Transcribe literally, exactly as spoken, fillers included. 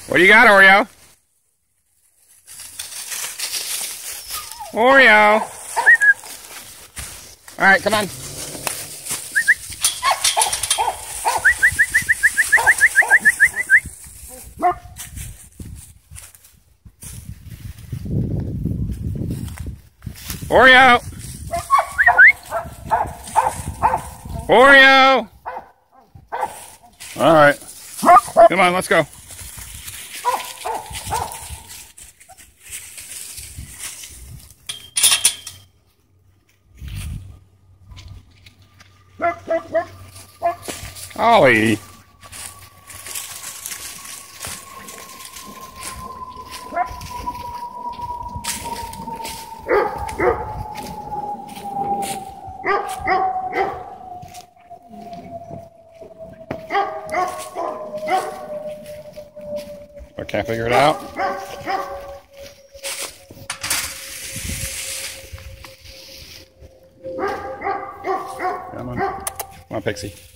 What do you got, Oreo? Oreo! Alright, come on. Oreo! Oreo! Alright. Come on, let's go. Ollie. I can't figure it out. Come on. Come on, Pixie.